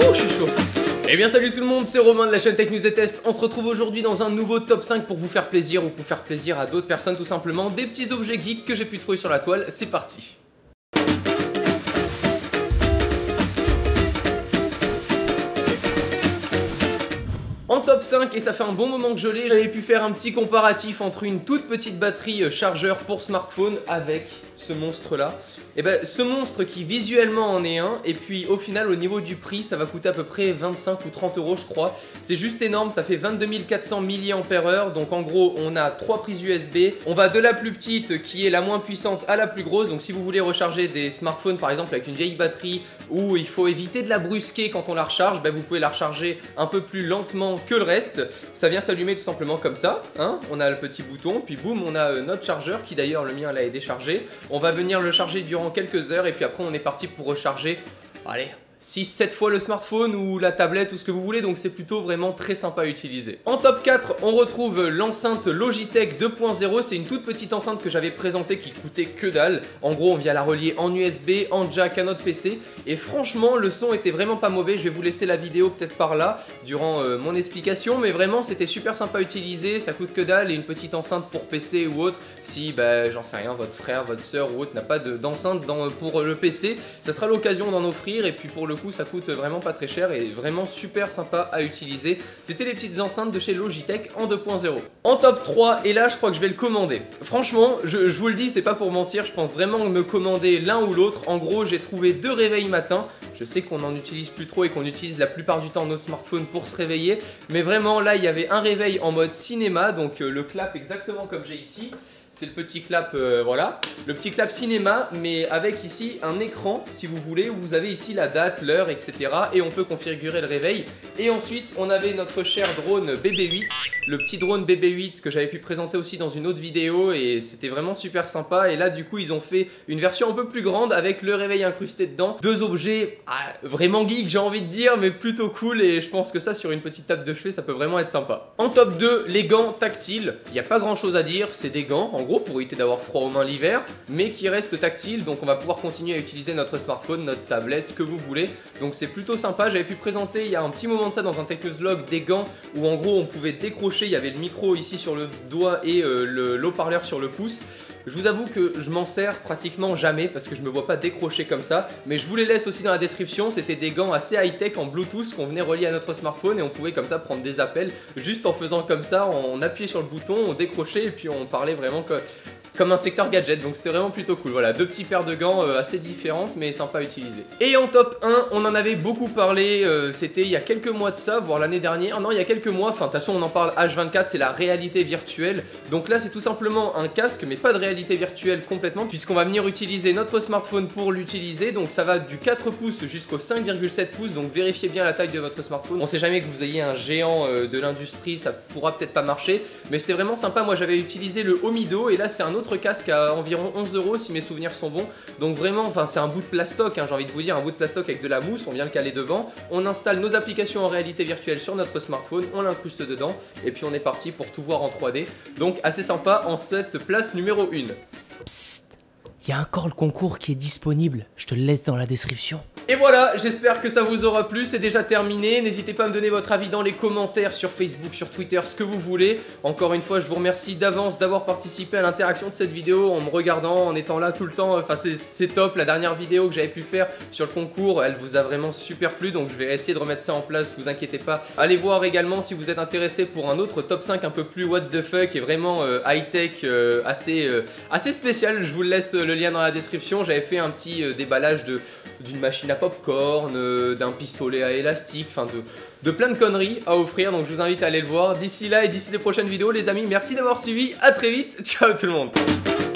je suis chaud. Eh bien salut tout le monde, c'est Romain de la chaîne Tech News et Test. On se retrouve aujourd'hui dans un nouveau top 5 pour vous faire plaisir ou pour faire plaisir à d'autres personnes tout simplement. Des petits objets geeks que j'ai pu trouver sur la toile, c'est parti. En top 5, et ça fait un bon moment que je l'ai, j'avais pu faire un petit comparatif entre une toute petite batterie chargeur pour smartphone avec ce monstre là. Et ben ce monstre qui visuellement en est un, et puis au final au niveau du prix ça va coûter à peu près 25 ou 30 euros je crois. C'est juste énorme, ça fait 22 400 mAh, donc en gros on a 3 prises USB. On va de la plus petite qui est la moins puissante à la plus grosse, donc si vous voulez recharger des smartphones par exemple avec une vieille batterie où il faut éviter de la brusquer quand on la recharge, ben vous pouvez la recharger un peu plus lentement que le reste. Ça vient s'allumer tout simplement comme ça, hein. On a le petit bouton, puis boum on a notre chargeur qui d'ailleurs le mien là est déchargé. On va venir le charger durant quelques heures et puis après on est parti pour recharger, allez, 6-7 fois le smartphone ou la tablette ou ce que vous voulez, donc c'est plutôt vraiment très sympa à utiliser. En top 4, on retrouve l'enceinte Logitech 2.0, c'est une toute petite enceinte que j'avais présentée qui coûtait que dalle. En gros on vient la relier en USB, en jack à notre PC et franchement le son était vraiment pas mauvais. Je vais vous laisser la vidéo peut-être par là durant mon explication, mais vraiment c'était super sympa à utiliser, ça coûte que dalle. Et une petite enceinte pour PC ou autre, si bah, j'en sais rien, votre frère, votre soeur ou autre n'a pas d'enceinte pour le PC, ça sera l'occasion d'en offrir. Et puis pour le coup ça coûte vraiment pas très cher et vraiment super sympa à utiliser. C'était les petites enceintes de chez Logitech en 2.0. En top 3, et là je crois que je vais le commander. Franchement je vous le dis, c'est pas pour mentir, je pense vraiment me commander l'un ou l'autre. En gros j'ai trouvé 2 réveils matin. Je sais qu'on n'en utilise plus trop et qu'on utilise la plupart du temps nos smartphones pour se réveiller, mais vraiment là il y avait un réveil en mode cinéma, donc le clap exactement comme j'ai ici. C'est le petit clap, voilà, le petit clap cinéma, mais avec ici un écran, si vous voulez, où vous avez ici la date, l'heure, etc. Et on peut configurer le réveil. Et ensuite, on avait notre cher drone BB8, le petit drone BB8 que j'avais pu présenter aussi dans une autre vidéo, et c'était vraiment super sympa. Et là, du coup, ils ont fait une version un peu plus grande avec le réveil incrusté dedans. 2 objets vraiment geek, j'ai envie de dire, mais plutôt cool. Et je pense que ça, sur une petite table de chevet, ça peut vraiment être sympa. En top 2, les gants tactiles. Il n'y a pas grand chose à dire, c'est des gants. En gros pour éviter d'avoir froid aux mains l'hiver, mais qui reste tactile, donc on va pouvoir continuer à utiliser notre smartphone, notre tablette, ce que vous voulez. Donc c'est plutôt sympa. J'avais pu présenter il y a un petit moment de ça dans un Tech News Vlog des gants où en gros on pouvait décrocher, il y avait le micro ici sur le doigt et le haut-parleur sur le pouce. Je vous avoue que je m'en sers pratiquement jamais parce que je me vois pas décrocher comme ça, mais je vous les laisse aussi dans la description. C'était des gants assez high-tech en Bluetooth qu'on venait relier à notre smartphone et on pouvait comme ça prendre des appels juste en faisant comme ça, on appuyait sur le bouton, on décrochait et puis on parlait vraiment comme inspecteur gadget, donc c'était vraiment plutôt cool. Voilà, 2 petits paires de gants assez différentes mais sympa à utiliser. Et en top 1, on en avait beaucoup parlé, c'était il y a quelques mois de ça, voire l'année dernière, non il y a quelques mois, enfin de toute façon on en parle H24, c'est la réalité virtuelle. Donc là c'est tout simplement un casque mais pas de réalité virtuelle complètement, puisqu'on va venir utiliser notre smartphone pour l'utiliser. Donc ça va du 4 pouces jusqu'au 5,7 pouces, donc vérifiez bien la taille de votre smartphone. On sait jamais que vous ayez un géant de l'industrie, ça pourra peut-être pas marcher, mais c'était vraiment sympa. Moi j'avais utilisé le Omido et là c'est un autre casque à environ 11 € si mes souvenirs sont bons. Donc vraiment, enfin c'est un bout de plastoc, hein, j'ai envie de vous dire, un bout de plastoc avec de la mousse, on vient le caler devant, on installe nos applications en réalité virtuelle sur notre smartphone, on l'incruste dedans et puis on est parti pour tout voir en 3D. Donc assez sympa en cette place numéro 1. Psst, il y a encore le concours qui est disponible, je te le laisse dans la description. Et voilà, j'espère que ça vous aura plu, c'est déjà terminé. N'hésitez pas à me donner votre avis dans les commentaires sur Facebook, sur Twitter, ce que vous voulez. Encore une fois, je vous remercie d'avance d'avoir participé à l'interaction de cette vidéo en me regardant, en étant là tout le temps. Enfin, c'est top. La dernière vidéo que j'avais pu faire sur le concours, elle vous a vraiment super plu. Donc je vais essayer de remettre ça en place, vous inquiétez pas. Allez voir également si vous êtes intéressé pour un autre top 5 un peu plus what the fuck et vraiment high-tech, assez spécial. Je vous laisse le lien dans la description. J'avais fait un petit déballage d'une machine à popcorn, d'un pistolet à élastique, enfin de plein de conneries à offrir, donc je vous invite à aller le voir. D'ici là et d'ici les prochaines vidéos les amis, merci d'avoir suivi, à très vite, ciao tout le monde.